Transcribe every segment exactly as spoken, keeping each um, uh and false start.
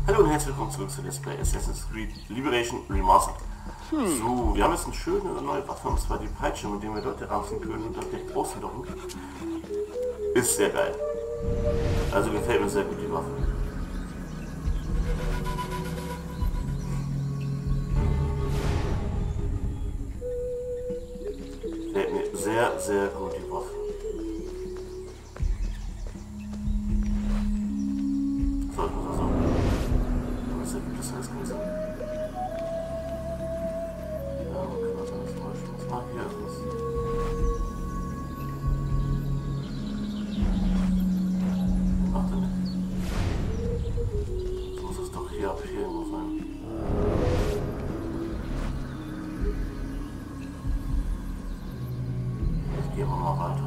Hallo und herzlich willkommen zurück zu Let's Play Assassin's Creed Liberation Remastered. Hm. So, wir haben jetzt eine schöne neue Waffe, und zwar die Peitsche, mit der wir Leute ramsen können und das direkt auslocken. Ist sehr geil. Also gefällt mir sehr gut die Waffe. Gefällt mir sehr, sehr gut die Waffe. So, ich muss also... Das ist das alles gewesen. Ja, okay, was alles falsch. Was mag ich jetzt? Macht er nicht. Jetzt muss es doch hier ab hier irgendwo sein. Jetzt gehen wir mal weiter.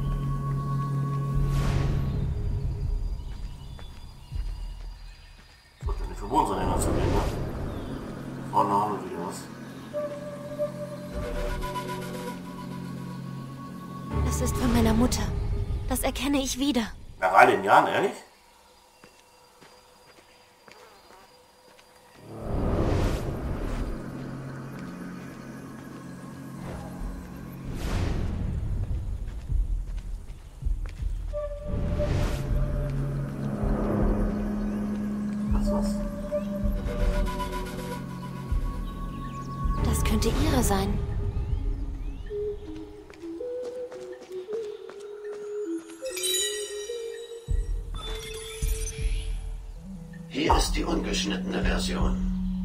Verboten sein, dazu gehen, ne? Vorne haben wir wieder was. Es ist von meiner Mutter. Das erkenne ich wieder. Nach all den Jahren, ehrlich? Das könnte ihre sein. Hier ist die ungeschnittene Version.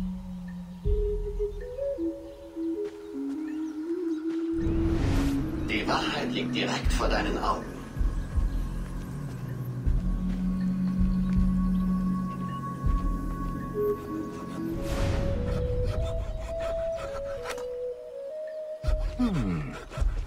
Die Wahrheit liegt direkt vor deinen Augen. Hm.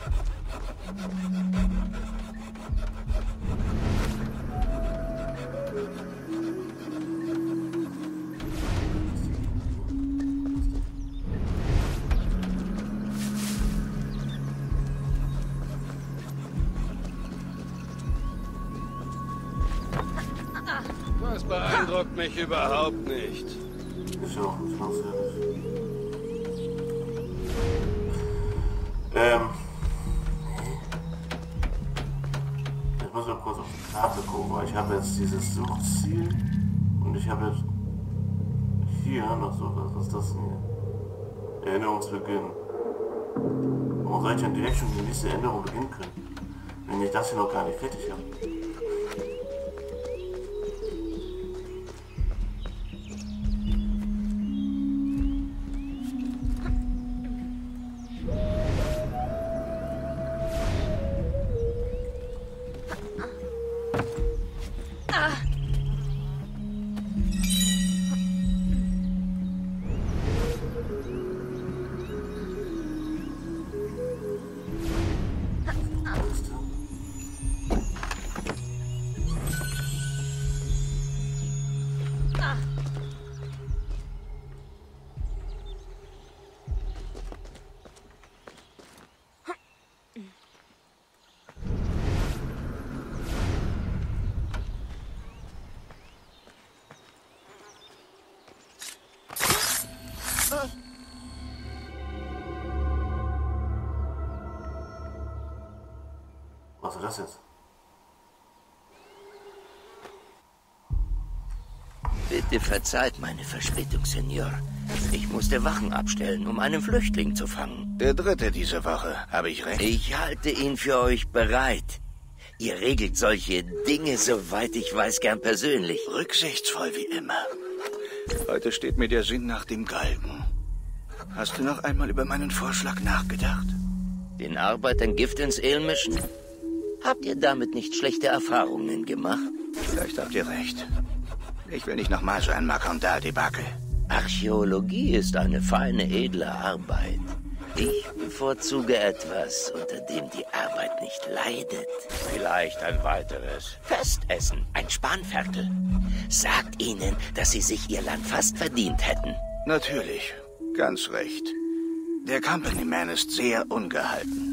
Das beeindruckt mich überhaupt nicht. Ist ja auch nicht ganz ehrlich. Ähm. Ich muss mal kurz auf die Karte gucken, weil ich habe jetzt dieses Suchziel und ich habe jetzt hier noch so was. Was ist das denn hier? Erinnerungsbeginn. Warum soll ich denn direkt schon die nächste Änderung beginnen können, wenn ich das hier noch gar nicht fertig habe? Was ist das jetzt? Bitte verzeiht meine Verspätung, Senior. Ich musste Wachen abstellen, um einen Flüchtling zu fangen. Der dritte diese Woche, habe ich recht? Ich halte ihn für euch bereit. Ihr regelt solche Dinge, soweit ich weiß, gern persönlich. Rücksichtsvoll wie immer. Heute steht mir der Sinn nach dem Galgen. Hast du noch einmal über meinen Vorschlag nachgedacht? Den Arbeitern Gift ins Ale mischen? Habt ihr damit nicht schlechte Erfahrungen gemacht? Vielleicht habt ihr recht. Ich will nicht nochmal so ein Makondal-Debakel. Archäologie ist eine feine, edle Arbeit. Ich bevorzuge etwas, unter dem die Arbeit nicht leidet. Vielleicht ein weiteres Festessen, ein Spanferkel. Sagt ihnen, dass sie sich ihr Land fast verdient hätten. Natürlich, ganz recht. Der Company Man ist sehr ungehalten.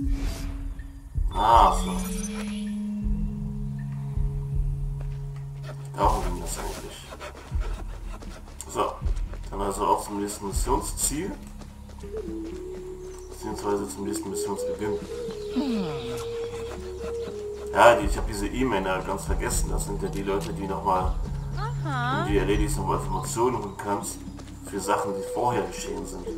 Ah, so. Darum ging das eigentlich. also auch zum nächsten Missionsziel. Beziehungsweise zum nächsten Missionsbeginn. Ja, die, ich habe diese E-Mail ganz vergessen. Das sind ja die Leute, die nochmal, wenn du erledigst, nochmal Informationen bekommst für Sachen, die vorher geschehen sind.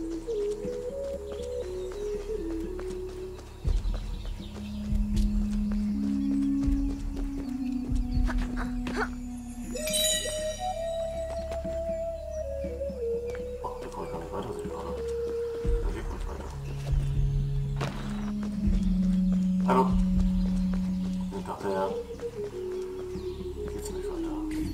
Hallo? Ich dachte ja, hier geht's nicht weiter.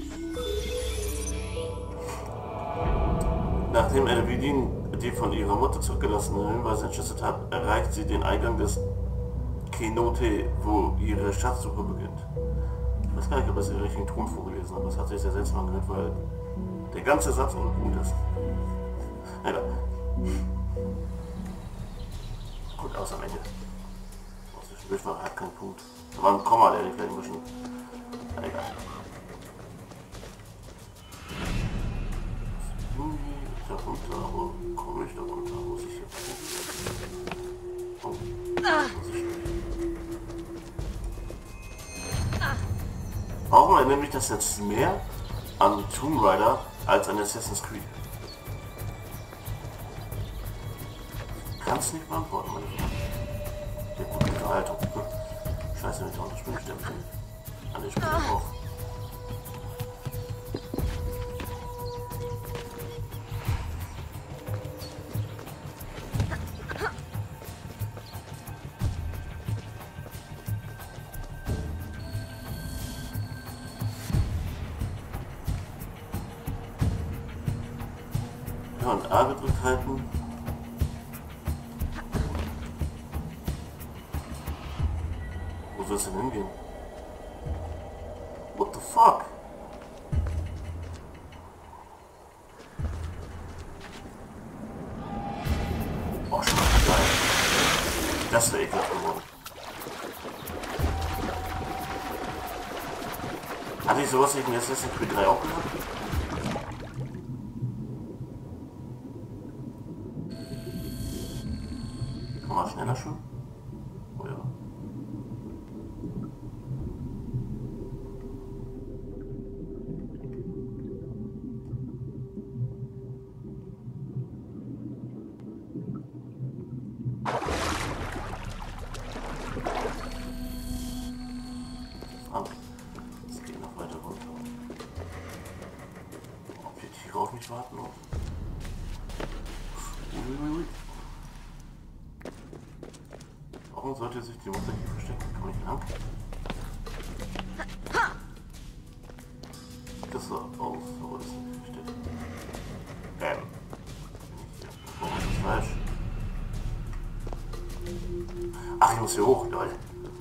Nachdem Elvidin die von ihrer Mutter zurückgelassenen Hinweise entschlüsselt hat, erreicht sie den Eingang des Kenote, wo ihre Schatzsuche beginnt. Ich weiß gar nicht, ob das den richtigen Ton vorgelesen hat, das hat sich sehr seltsam angehört, weil der ganze Satz ungut ist. Egal. Gut aus am Ende. Zwischendurch hat keinen Punkt. Da war ein Komma, der vielleicht ein bisschen... Na, egal. Irgendwie ist da runter, aber komme ich da runter? Muss ich hier... Oh. Muss ich... Warum erinnert mich das jetzt mehr an Tomb Raider als an Assassin's Creed? Kannst nicht beantworten, meine Frage. Der gute Unterhaltung. Scheiße, mit der Unterspringstempel. An der Spiel auf. Ja, und A gedrückt halten. Wo soll es denn hingehen? What the fuck? Oh, schon mal geil. Das wäre ekelhaft geworden. Hatte ich sowas nicht in Assassin's Creed drei auch gemacht? Kann man schneller schon? Oh ja. Es geht noch weiter runter. Ob die Tiere auf mich warten? Uiuiui. Warum sollte sich die Mutter hier verstecken? Komm ich lang? Sieht das so aus, aber das ist nicht versteckt. Ähm. Warum ist das falsch? Ach, ich muss hier hoch, Leute.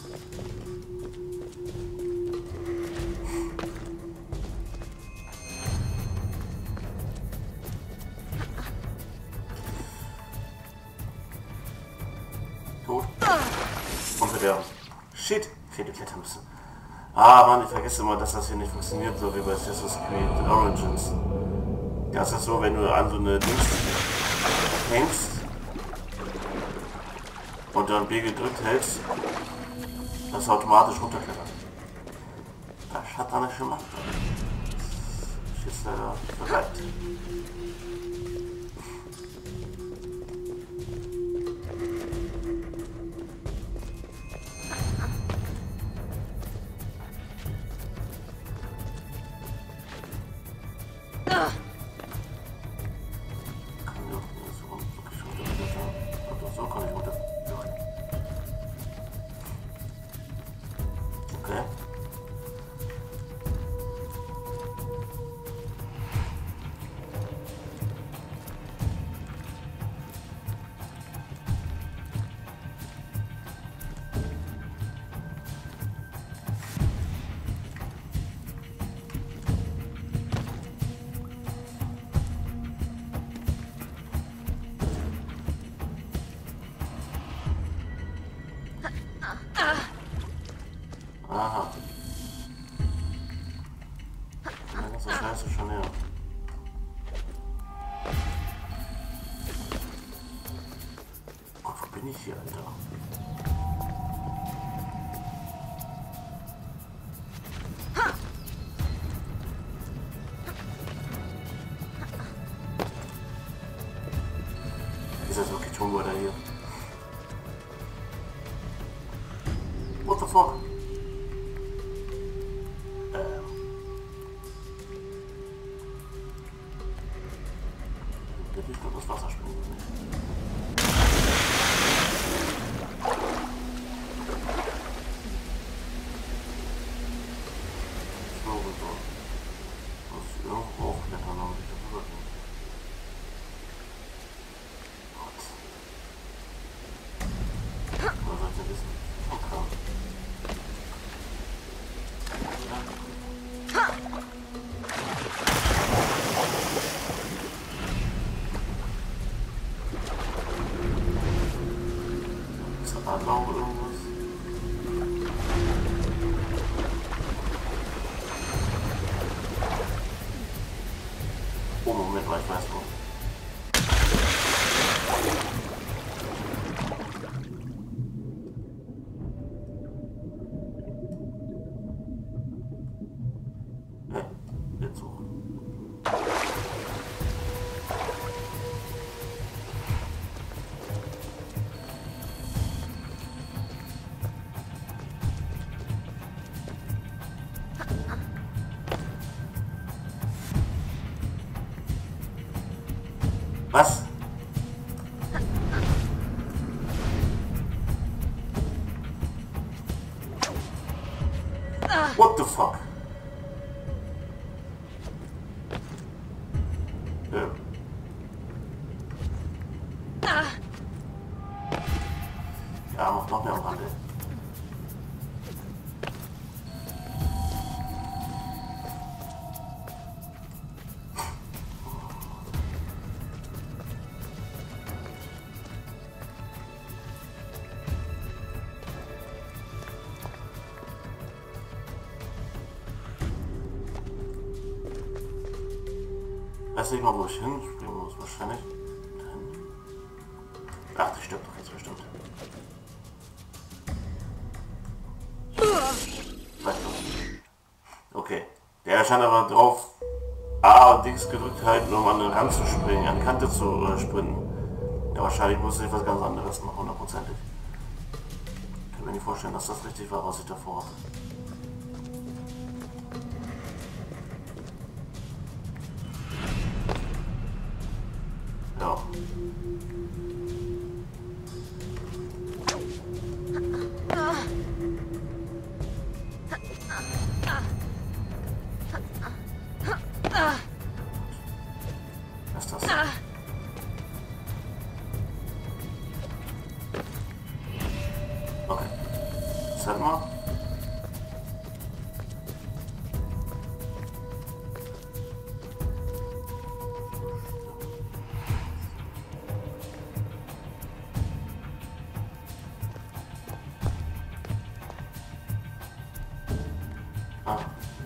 Tot. Unter der... Shit! Ich hätte klettern müssen. Ah, Mann, ich vergesse immer, dass das hier nicht funktioniert, so wie bei Assassin's Creed Origins. Das ist so, wenn du an so eine Dings hängst und dann B gedrückt hältst, dass er automatisch runterklettert. Das hat er nicht gemacht. Das ist jetzt leider verreibt. Okay. bin ich hier, Alter? Ist das wirklich Tomb Raider hier? What the fuck? Ähm. Hätte ich nur das Wasser springen können. Oh, Moment, weil ich weiß wo. Ne, jetzt hoch. Was? What the fuck? Ja. Ja, macht noch mehr am Rande. Weiß nicht mal, wo ich hinspringen muss, wahrscheinlich. Ach, die stirbt doch jetzt bestimmt. Okay. Der scheint aber drauf A und Dings gedrückt halten, um an den Rand zu springen, an die Kante zu äh, sprinten. Ja, wahrscheinlich musste ich was ganz anderes machen, hundertprozentig. Ich kann mir nicht vorstellen, dass das richtig war, was ich davor hatte. Ja. Was ist das? Okay. Sag mal. Ah.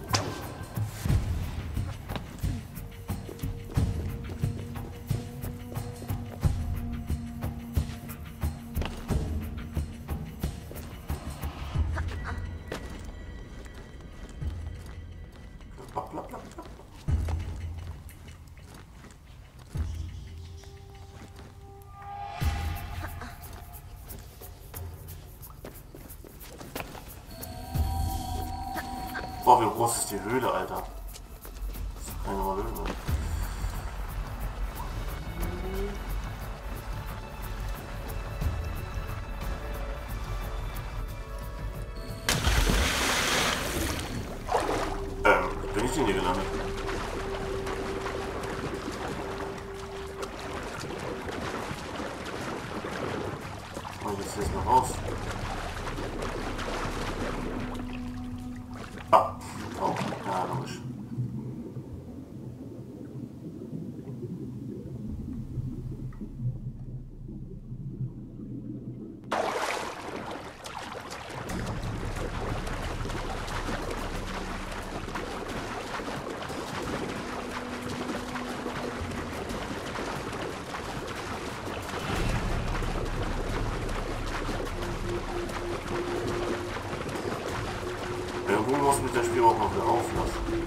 Blapp, blapp, blapp, blapp. Boah, wie groß ist die Höhle, Alter? Das ist keine normale Höhle. Ähm, bin ich denn hier gelandet? Und jetzt ist noch raus. Ah, oh, ja, logisch. mich das Spiel auch noch wieder auflassen.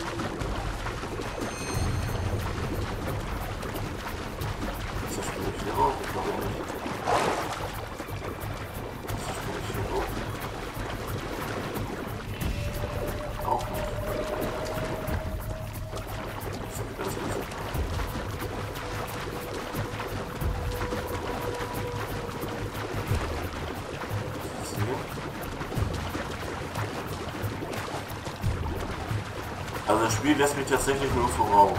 Das spiele ich hier auch, ich glaube nicht. Das spiele ich hier auch. Auch nicht. Das ist ganz gut. Also das Spiel lässt mich tatsächlich nur voraus.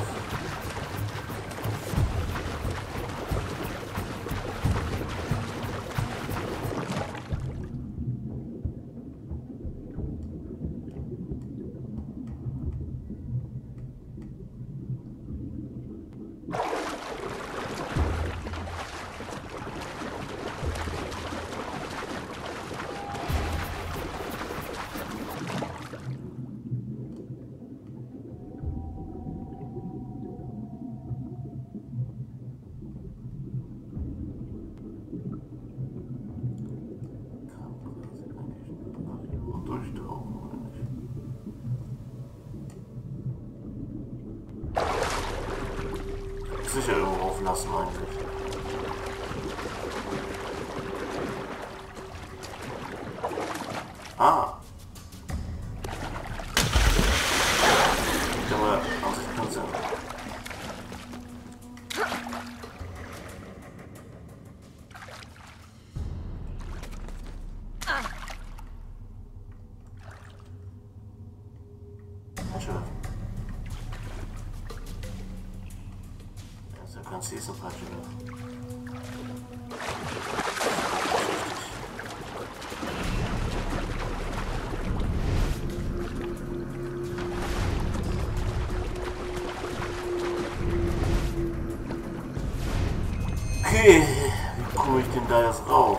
Durchtauchen oder nicht? Sicher irgendwo auflassen eigentlich. Ah! Ich habe aus dem Fernseher. Sie ist so falsch wieder. Okay, wie komme ich denn da jetzt rauf?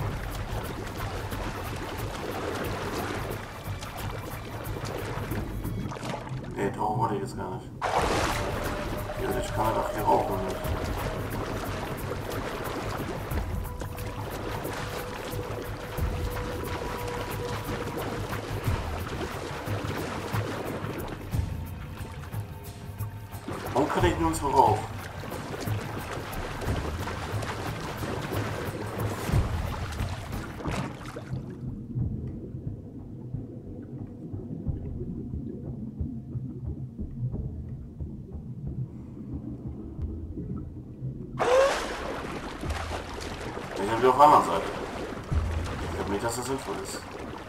Nee, tauchen wollte ich jetzt gar nicht. Ich kann doch hier rauchen nicht. Warum kann ich nun so rauf? Ich bin auf der anderen Seite. Ich glaube nicht, dass das sinnvoll ist.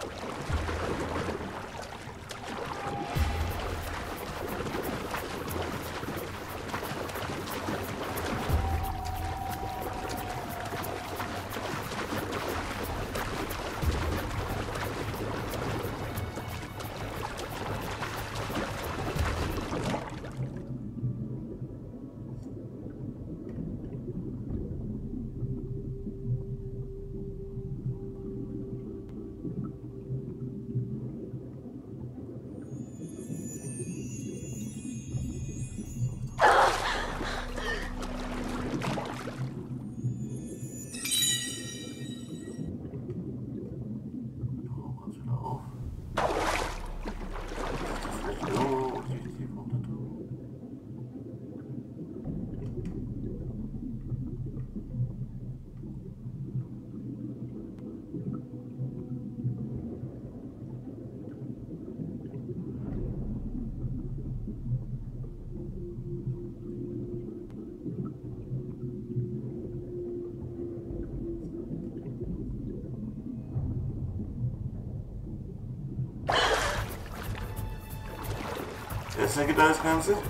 Das ergibt alles keinen Sinn.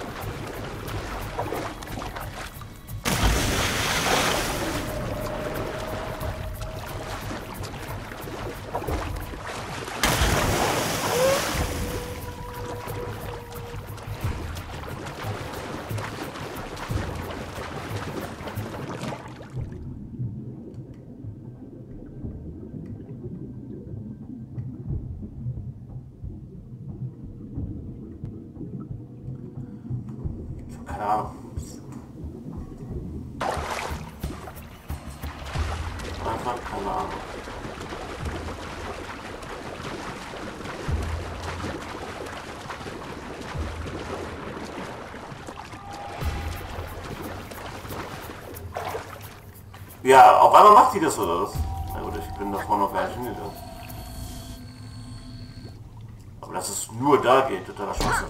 Keine Ahnung. Einfach keine Ahnung. Ja, auf einmal macht die das oder was? Na gut, ich bin davor noch gar nicht hingegangen. Aber dass es nur da geht, totaler Schwachsinn.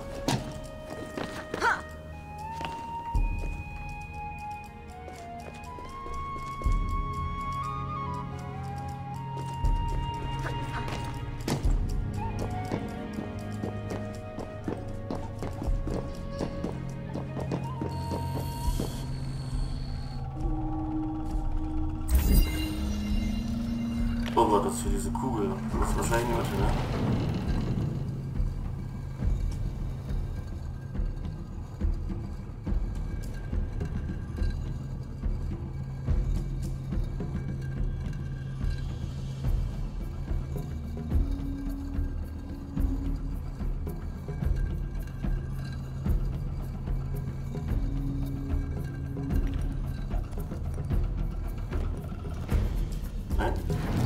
Oh Gott, das ist für diese Kugel. Das ist wahrscheinlich niemand hin, ne? Nein?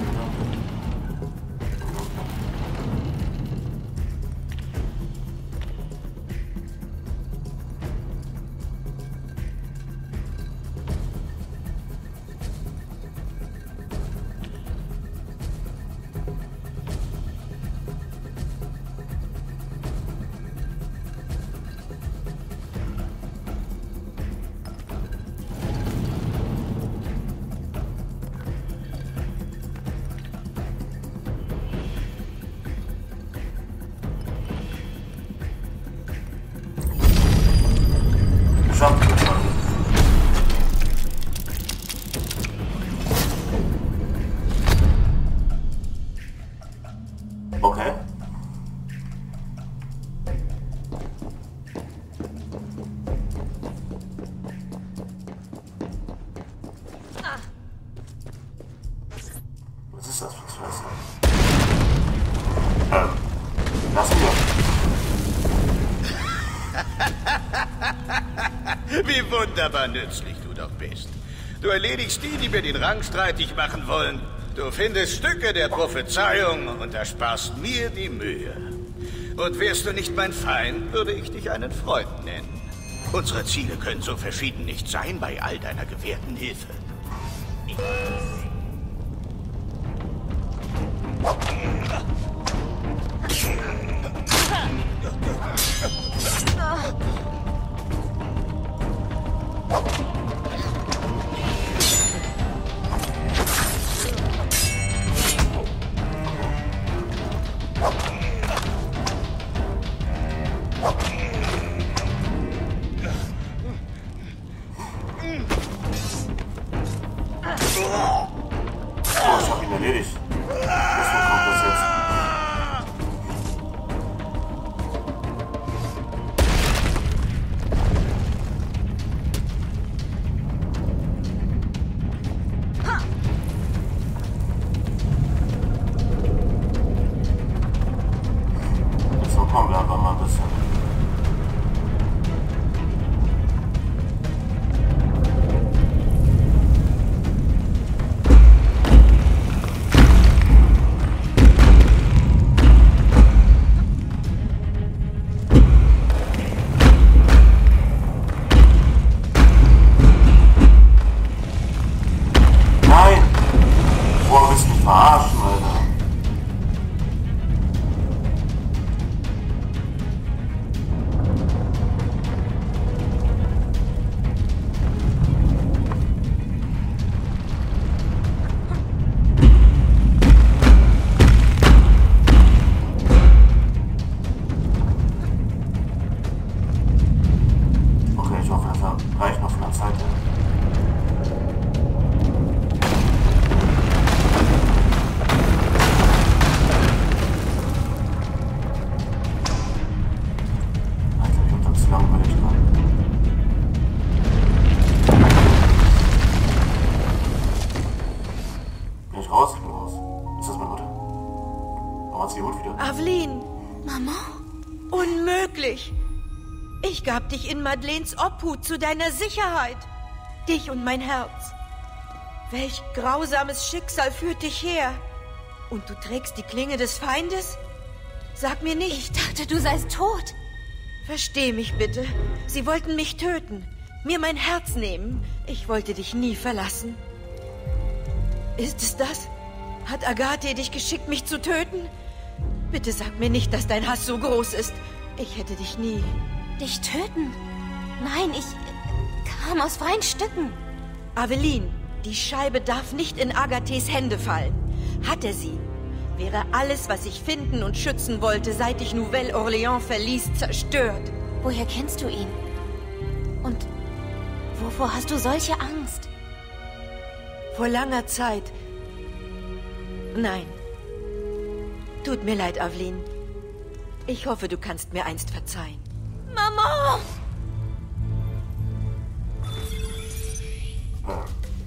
Okay. Was ist das für ein Scheiße? Ähm, lass mir. Wie wunderbar nützlich du doch bist. Du erledigst die, die mir den Rang streitig machen wollen. Du findest Stücke der Prophezeiung und ersparst mir die Mühe. Und wärst du nicht mein Feind, würde ich dich einen Freund nennen. Unsere Ziele können so verschieden nicht sein bei all deiner gewährten Hilfe. Oh, ich hab ihn erledigt. Was kommt das jetzt? So, kommen wir einfach mal ein bisschen. Verarschen, Alter. Okay, ich hoffe, das reicht noch von der Zeit her. Aveline! Mama? Unmöglich! Ich gab dich in Madeleines Obhut zu deiner Sicherheit. Dich und mein Herz. Welch grausames Schicksal führt dich her? Und du trägst die Klinge des Feindes? Sag mir nicht. Ich dachte, du seist tot. Versteh mich bitte. Sie wollten mich töten. Mir mein Herz nehmen. Ich wollte dich nie verlassen. Ist es das? Hat Agathe dich geschickt, mich zu töten? Bitte sag mir nicht, dass dein Hass so groß ist. Ich hätte dich nie... Dich töten? Nein, ich kam aus freien Stücken. Aveline, die Scheibe darf nicht in Agathes Hände fallen. Hat er sie, wäre alles, was ich finden und schützen wollte, seit ich Nouvelle-Orléans verließ, zerstört. Woher kennst du ihn? Und wovor hast du solche Angst? Vor langer Zeit. Nein. Tut mir leid, Aveline. Ich hoffe, du kannst mir einst verzeihen. Mama! Ja.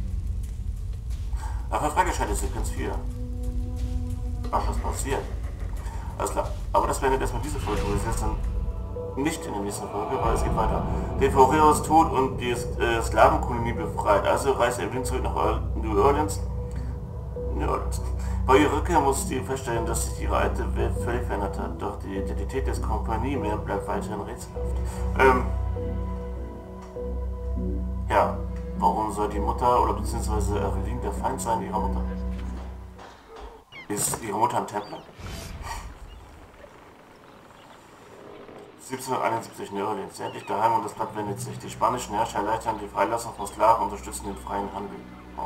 Aber freigeschaltet ist Sequenz vier. Ach, was passiert? Alles klar. Aber das beendet erstmal diese Folge. Das ist jetzt dann nicht in der nächsten Folge, weil es geht weiter. Der Ferrero ist tot und die äh, Sklavenkolonie befreit. Also reist Evelyn zurück nach New Orleans. New Orleans. Bei ihrer Rückkehr muss sie feststellen, dass sich ihre alte Welt völlig verändert hat. Doch die Identität des Kompanie mehr bleibt weiterhin rätselhaft. Ähm. Ja. Warum soll die Mutter oder beziehungsweise Evelyn der Feind sein ihrer Mutter? Ist ihre Mutter ein Templer? siebzehnhunderteinundsiebzig New Orleans. Endlich daheim und das Blatt wendet sich. Die spanischen Herrscher erleichtern die Freilassung von Sklaven und unterstützen den freien Handel. Oh.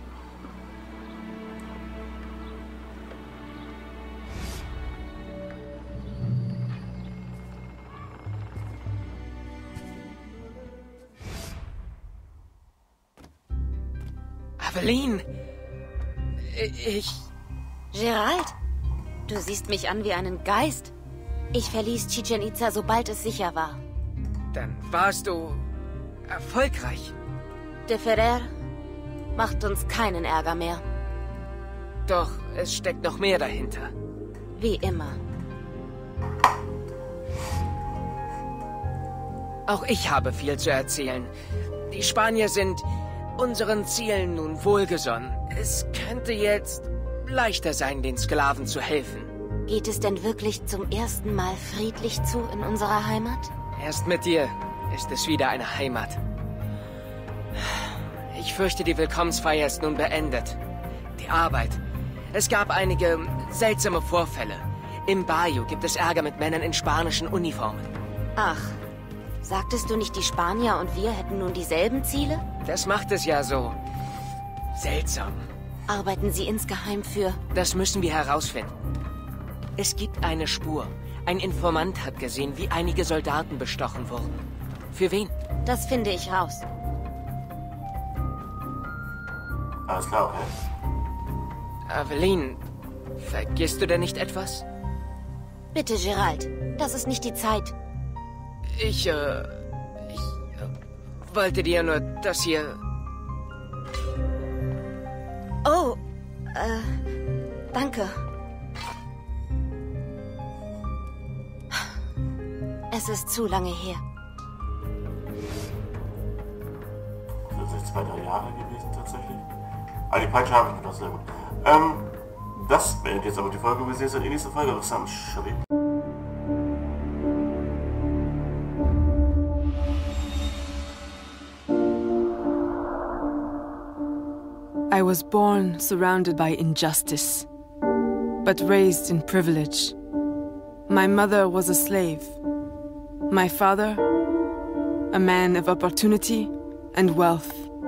Aveline! Ich... Gerald, du siehst mich an wie einen Geist. Ich verließ Chichen Itza, sobald es sicher war. Dann warst du... erfolgreich. De Ferrer macht uns keinen Ärger mehr. Doch es steckt noch mehr dahinter. Wie immer. Auch ich habe viel zu erzählen. Die Spanier sind unseren Zielen nun wohlgesonnen. Es könnte jetzt leichter sein, den Sklaven zu helfen. Geht es denn wirklich zum ersten Mal friedlich zu in unserer Heimat? Erst mit dir ist es wieder eine Heimat. Ich fürchte, die Willkommensfeier ist nun beendet. Die Arbeit. Es gab einige seltsame Vorfälle. Im Bayou gibt es Ärger mit Männern in spanischen Uniformen. Ach, sagtest du nicht, die Spanier und wir hätten nun dieselben Ziele? Das macht es ja so seltsam. Arbeiten sie insgeheim für... Das müssen wir herausfinden. Es gibt eine Spur. Ein Informant hat gesehen, wie einige Soldaten bestochen wurden. Für wen? Das finde ich raus. Alles klar, okay. Aveline, vergisst du denn nicht etwas? Bitte, Gerald. Das ist nicht die Zeit. Ich, äh... Ich äh, wollte dir nur das hier... Oh, äh... Danke. Es ist zu lange her. Das sind zwei, drei Jahre gewesen tatsächlich. Ah, die Peitsche habe ich noch, sehr gut. Ähm, das beendet jetzt aber die Folge. Wir sehen uns in der nächsten Folge. Was haben wir? I was born surrounded by injustice, but raised in privilege. My mother was a slave. My father, a man of opportunity and wealth.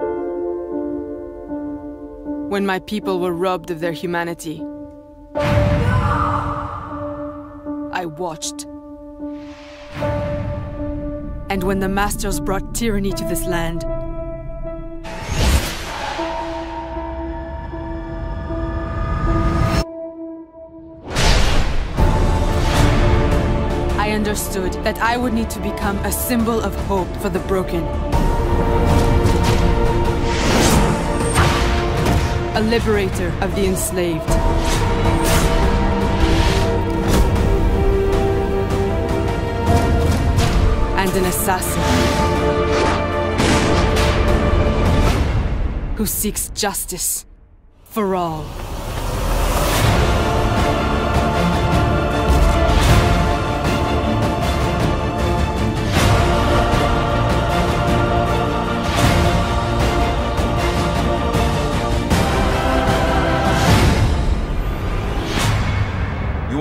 When my people were robbed of their humanity, I watched. And when the masters brought tyranny to this land, I understood that I would need to become a symbol of hope for the broken. A liberator of the enslaved. And an assassin who seeks justice for all.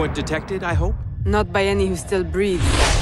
weren't detected, I hope? Not by any who still breathe.